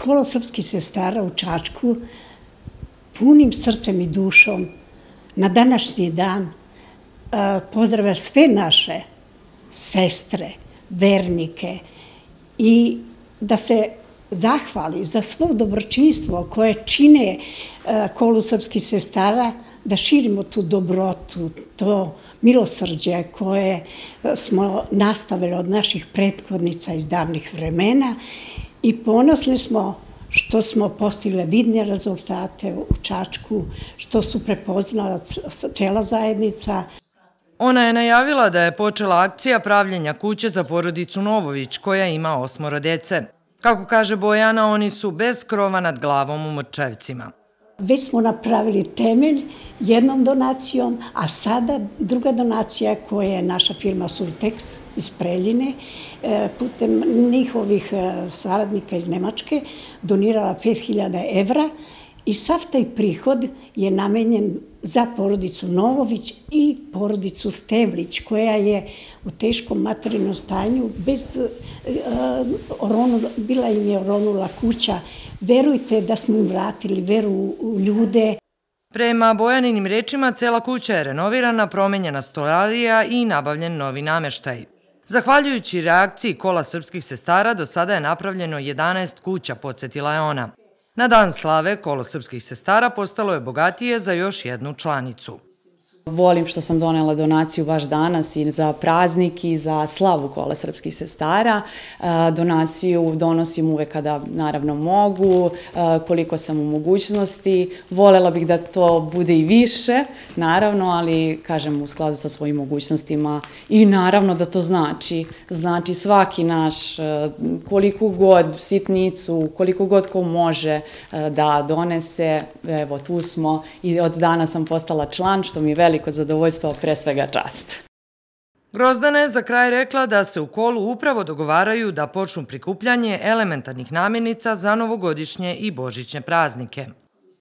Kolo srpskih sestara u Čačku punim srcem i dušom na današnji dan pozdravlja sve naše sestre, vernike i da se zahvali za svo dobročinstvo koje čine Kolu srpskih sestara, da širimo tu dobrotu, to milosrđe koje smo nastavili od naših prethodnica iz davnih vremena i ponosni smo što smo postigli vidne rezultate u Čačku, što su prepoznala cela zajednica. Ona je najavila da je počela akcija pravljenja kuće za porodicu Novović, koja ima 8 dece. Kako kaže Bojana, oni su bez krova nad glavom u Mrčevcima. Već smo napravili temelj jednom donacijom, a sada druga donacija koja je naša firma Surtex iz Preljine, putem njihovih saradnika iz Nemačke, donirala 5.000 evra i sav taj prihod je namenjen za porodicu Novović i porodicu Stevlić, koja je u teškom materijalnom stanju, bila im je oronula kuća. Verujte da smo im vratili veru u ljude. Prema Bojaninim rečima, cela kuća je renovirana, promenjena stolarija i nabavljen novi nameštaj. Zahvaljujući reakciji Kola srpskih sestara, do sada je napravljeno 11 kuća, podsjetila je ona. Na dan slave Kolo srpskih sestara postalo je bogatije za još jednu članicu. Volim što sam donela donaciju baš danas i za praznik i za slavu Kola srpskih sestara. Donaciju donosim uvek kada naravno mogu, koliko sam u mogućnosti. Volela bih da to bude i više, naravno, ali kažem u skladu sa svojim mogućnostima i naravno da to znači svaki naš, koliko god sitnicu, koliko god ko može da donese, evo tu smo i od dana sam postala član, što mi je veliko zadovoljstvo, pre svega čast. Grozdana je za kraj rekla da se u Kolu upravo dogovaraju da počnu prikupljanje elementarnih namirnica za novogodišnje i božićne praznike.